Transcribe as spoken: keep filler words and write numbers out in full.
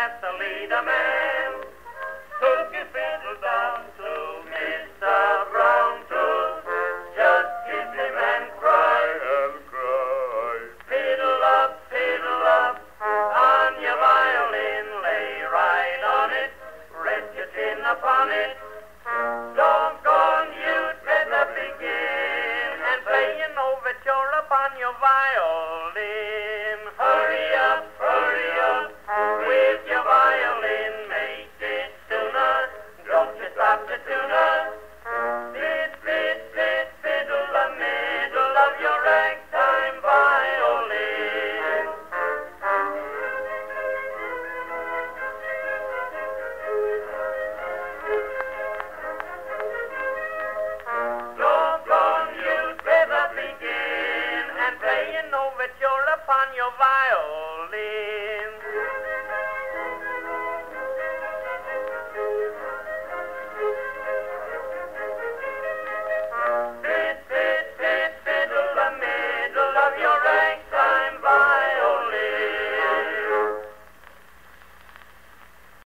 have to lead a man. Took his fiddle down to Mister Brown Tooth. Just kiss him and cry and cry. Fiddle up, fiddle up on your violin, lay right on it, rest your chin upon it. Doggone, you'd better begin and play an overture upon your violin. Hurry up, hurry up with your violin, make it sooner. Don't you stop the tuner. Fit, fit, fit, fiddle the middle of your ragtime violin. Doggone, you'd better begin and play an overture upon your violin.